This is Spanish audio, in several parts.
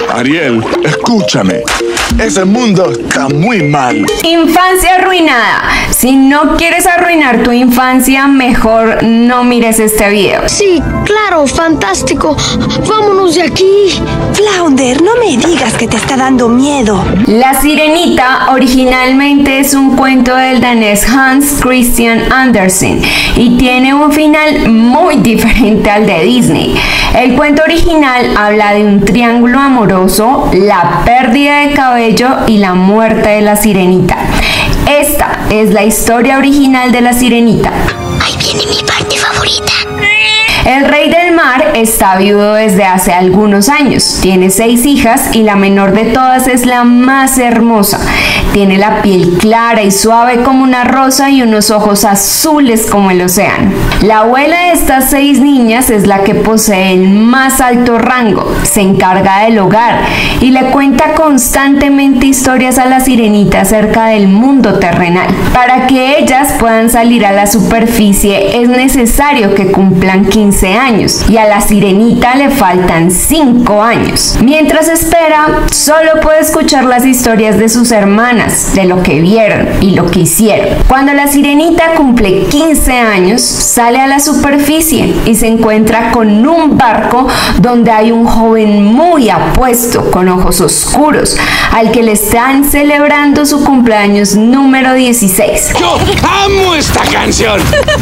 Ariel, escúchame. Ese mundo está muy mal. Infancia arruinada. Si no quieres arruinar tu infancia, mejor no mires este video. Sí, claro, fantástico. Vámonos de aquí. Flounder, no me digas que te está dando miedo. La Sirenita originalmente es un cuento del danés Hans Christian Andersen y tiene un final muy diferente al de Disney. El cuento original habla de un triángulo amoroso, la pérdida de cabello y la muerte de la Sirenita. Esta es la historia original de la Sirenita. Ahí viene mi parte favorita. El rey del mar está viudo desde hace algunos años. Tiene 6 hijas y la menor de todas es la más hermosa. Tiene la piel clara y suave como una rosa y unos ojos azules como el océano. La abuela de estas 6 niñas es la que posee el más alto rango. Se encarga del hogar y le cuenta constantemente historias a la Sirenita acerca del mundo terrenal. Para que ellas puedan salir a la superficie es necesario que cumplan 15 años y a la Sirenita le faltan 5 años. Mientras espera, solo puede escuchar las historias de sus hermanas, de lo que vieron y lo que hicieron. Cuando la Sirenita cumple 15 años, sale a la superficie y se encuentra con un barco donde hay un joven muy apuesto, con ojos oscuros, al que le están celebrando su cumpleaños número 16. ¡Yo amo esta canción!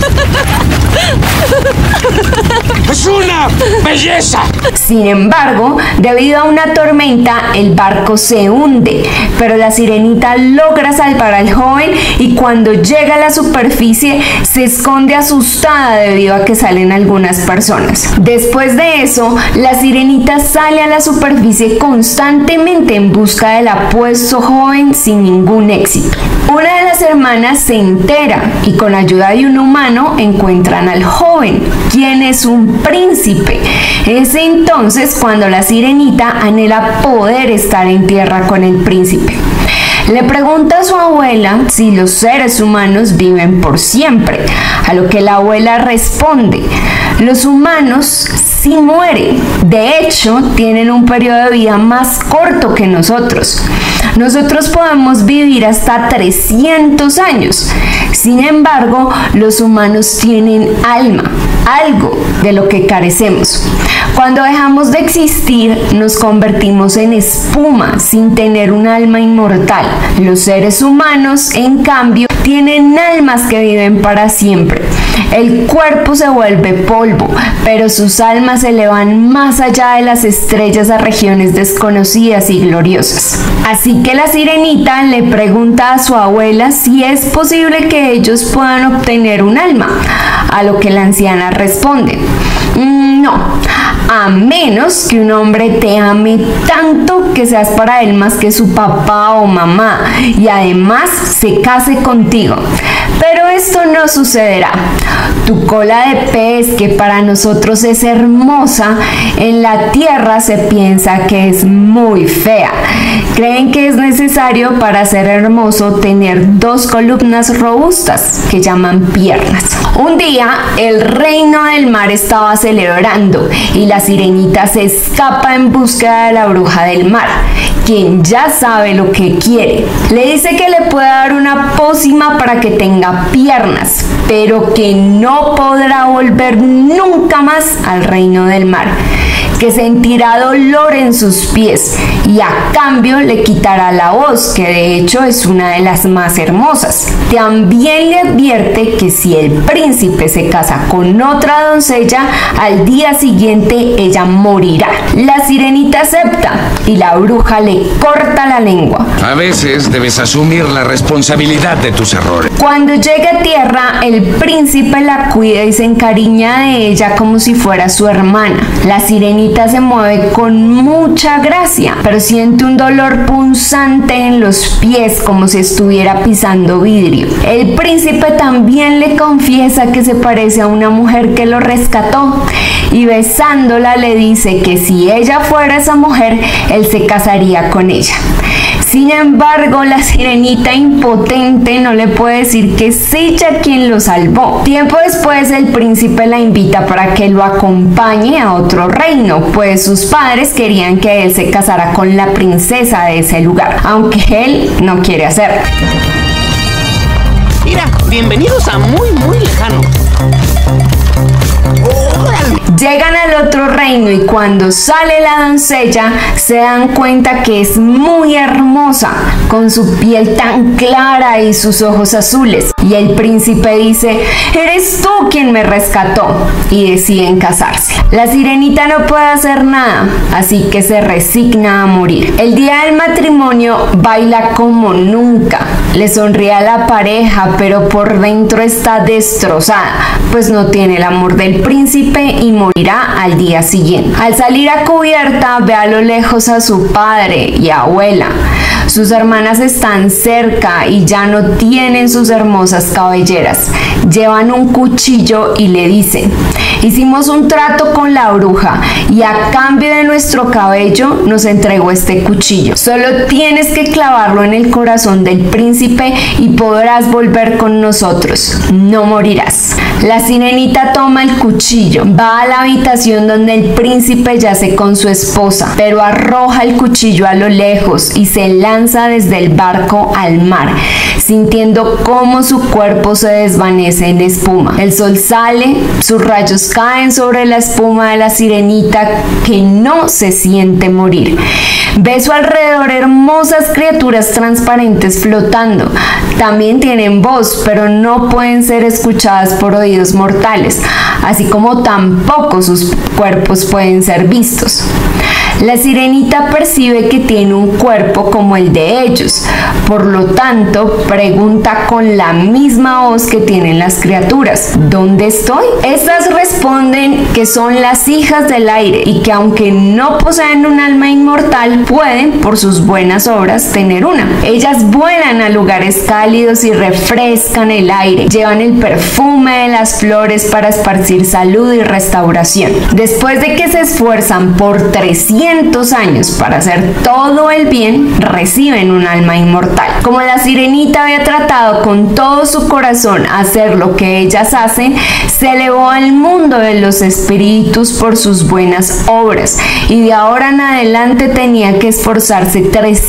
¡Es una belleza! Sin embargo, debido a una tormenta, el barco se hunde, pero la Sirenita logra salvar al joven y cuando llega a la superficie se esconde asustada debido a que salen algunas personas. Después de eso, la Sirenita sale a la superficie constantemente en busca del apuesto joven sin ningún éxito. Una de las hermanas se entera y con ayuda de un humano encuentran al joven, quien es un príncipe. Es entonces cuando la Sirenita anhela poder estar en tierra con el príncipe. Le pregunta a su abuela si los seres humanos viven por siempre, a lo que la abuela responde: los humanos sí mueren, de hecho tienen un periodo de vida más corto que nosotros. Nosotros podemos vivir hasta 300 años. Sin embargo, los humanos tienen alma, algo de lo que carecemos. Cuando dejamos de existir, nos convertimos en espuma sin tener un alma inmortal. Los seres humanos, en cambio, tienen almas que viven para siempre. El cuerpo se vuelve polvo, pero sus almas se elevan más allá de las estrellas a regiones desconocidas y gloriosas. Así que la Sirenita le pregunta a su abuela si es posible que ellos puedan obtener un alma, a lo que la anciana responde: no, a menos que un hombre te ame tanto que seas para él más que su papá o mamá y además se case contigo. Pero esto no sucederá. Tu cola de pez, que para nosotros es hermosa, en la tierra se piensa que es muy fea. Creen que es necesario para ser hermoso tener 2 columnas robustas que llaman piernas. Un día el reino del mar estaba celebrando y la Sirenita se escapa en búsqueda de la bruja del mar, quien ya sabe lo que quiere. Le dice que le puede dar una pócima para que tenga piernas, pero que no podrá volver nunca más al reino del mar, que sentirá dolor en sus pies y a cambio le quitará la voz, que de hecho es una de las más hermosas. También le advierte que si el príncipe se casa con otra doncella, al día siguiente ella morirá. La Sirenita acepta y la bruja le corta la lengua. A veces debes asumir la responsabilidad de tus errores. Cuando llega a tierra, el príncipe la cuida y se encariña de ella como si fuera su hermana. La Sirenita se mueve con mucha gracia, pero siente un dolor punzante en los pies como si estuviera pisando vidrio. El príncipe también le confiesa que se parece a una mujer que lo rescató y besándola le dice que si ella fuera esa mujer, él se casaría con ella. Sin embargo, la sirenita impotente no le puede decir que es ella quien lo salvó. Tiempo después, el príncipe la invita para que lo acompañe a otro reino, pues sus padres querían que él se casara con la princesa de ese lugar, aunque él no quiere hacerlo. Mira, bienvenidos a muy lejano. Llegan al otro reino y cuando sale la doncella se dan cuenta que es muy hermosa, con su piel tan clara y sus ojos azules. Y el príncipe dice: eres tú quien me rescató, y deciden casarse. La sirenita no puede hacer nada, así que se resigna a morir. El día del matrimonio baila como nunca, le sonríe a la pareja, pero por dentro está destrozada, pues no tiene el amor del príncipe y morirá al día siguiente. Al salir a cubierta, ve a lo lejos a su padre y abuela. Sus hermanas están cerca y ya no tienen sus hermosas cabelleras. Llevan un cuchillo y le dicen: hicimos un trato con la bruja y a cambio de nuestro cabello nos entregó este cuchillo. Solo tienes que clavarlo en el corazón del príncipe y podrás volver con nosotros. No morirás. La sirenita toma el cuchillo, va a la habitación donde el príncipe yace con su esposa, pero arroja el cuchillo a lo lejos y se lanza desde el barco al mar, sintiendo cómo su cuerpo se desvanece en espuma. El sol sale, sus rayos caen sobre la espuma de la sirenita, que no se siente morir. Ve a su alrededor hermosas criaturas transparentes flotando. También tienen voz, pero no pueden ser escuchadas por oídos mortales, así como tampoco sus cuerpos pueden ser vistos. La sirenita percibe que tiene un cuerpo como el de ellos, por lo tanto pregunta con la misma voz que tienen las criaturas: ¿dónde estoy? Estas responden que son las hijas del aire y que aunque no poseen un alma inmortal, pueden, por sus buenas obras, tener una. Ellas vuelan a lugares cálidos y refrescan el aire, llevan el perfume de las flores para esparcir salud y restauración. Después de que se esfuerzan por 300 años para hacer todo el bien, reciben un alma inmortal. Como la sirenita había tratado con todo su corazón hacer lo que ellas hacen, se elevó al mundo de los espíritus por sus buenas obras, y de ahora en adelante tenía que esforzarse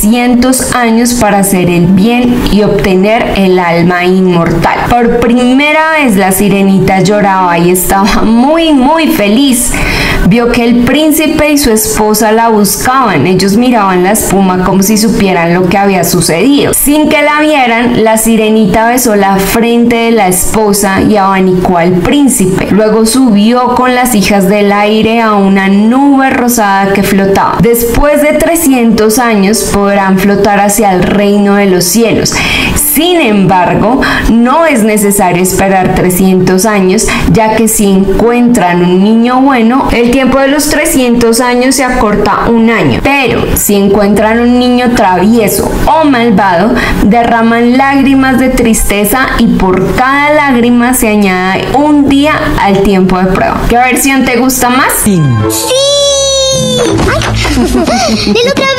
300 años para hacer el bien y obtener el alma inmortal. Por primera vez la sirenita lloraba y estaba muy feliz. Vio que el príncipe y su esposa la buscaban. Ellos miraban la espuma como si supieran lo que había sucedido. Sin que la vieran, la sirenita besó la frente de la esposa y abanicó al príncipe. Luego subió con las hijas del aire a una nube rosada que flotaba. Después de 300 años podrán flotar hacia el reino de los cielos. Sin embargo, no es necesario esperar 300 años, ya que si encuentran un niño bueno, el tiempo de los 300 años se acorta un año. Pero si encuentran un niño travieso o malvado, derraman lágrimas de tristeza y por cada lágrima se añade un día al tiempo de prueba. ¿Qué versión te gusta más? ¡Sí! ¡Ay! ¡Dilo otra vez!